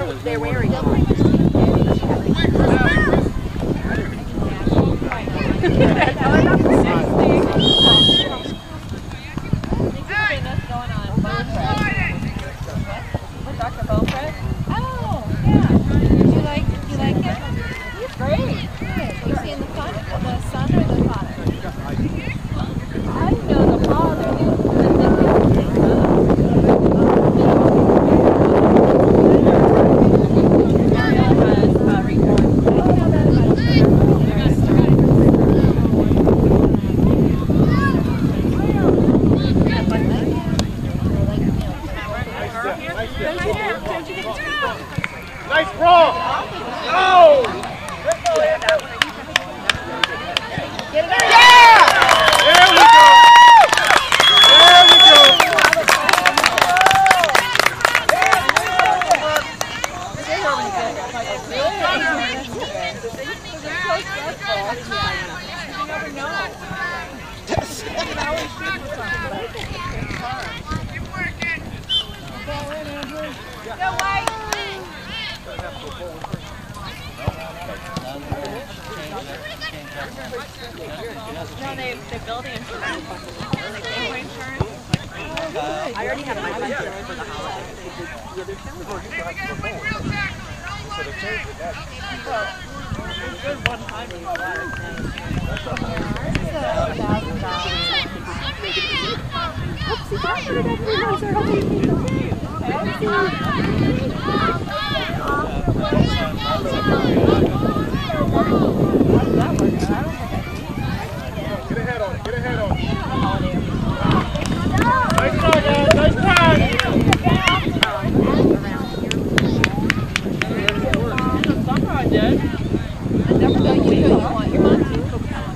they're wearing them. Nice brawl! No! Get it out! Yeah! There we go! There we go! Go White! No, they're building insurance. Like gateway insurance. I already have my insurance for the holidays. So they changed it back. It was good one time in Get ahead on it, get ahead on it. Nice try, guys, nice try. I did. I never know you want your mom to.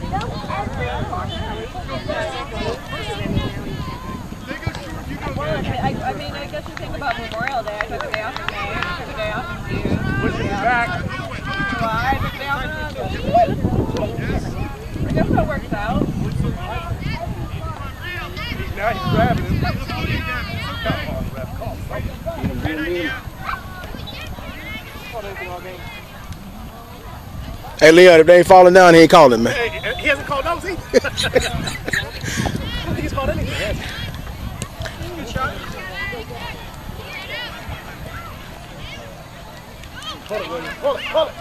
I mean, I guess you think about Memorial Day. I took a day off in May. I took a day off in June. Push it back. July. I took a day off in August. I guess that works out. Now he's grabbing him. Hey, Leon, if they ain't falling down, he ain't calling, man. Hey, he hasn't called out, see? I don't think he's called anything, has he? Good shot. Pull it, William. Pull it, pull it.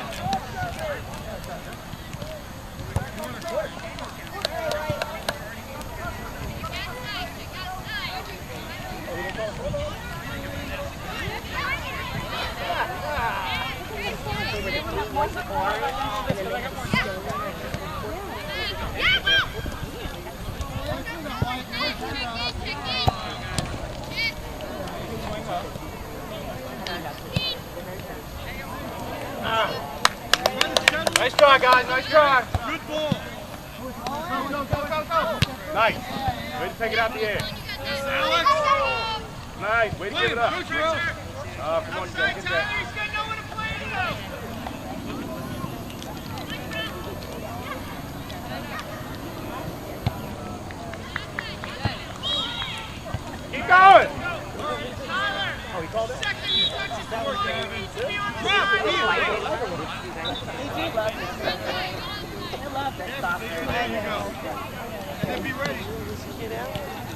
Nice try, guys. Nice try. Good ball. Go, go, go, go. Nice. Way to take it out the air. Nice. Way to give it up. Oh, come on, you gotta get that. Keep going. Oh, he called it? I love this soccer. I know. And then be ready. You know?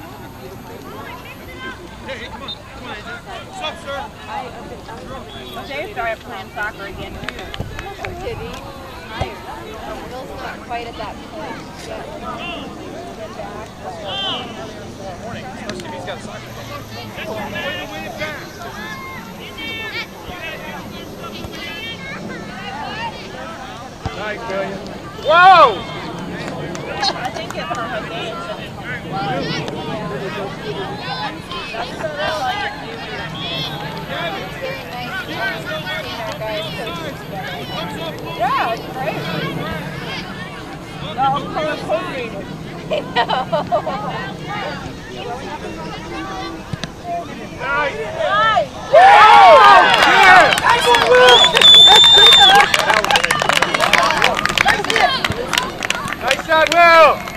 Hey, come on. Come on, AJ. What's up, sir? Jay started playing soccer again, too. Did he? Will's not quite at that point. Morning, especially if he's got soccer. Way to win it back. Nice, Billion. Whoa! I think it's on her game. That's so that's all you do here. It's very nice seeing our guys coaching together. Yeah, it's great. They're all color-coordinated. I know. Nice! Nice! Yeah! Nice one, Will! Nice shot, Will!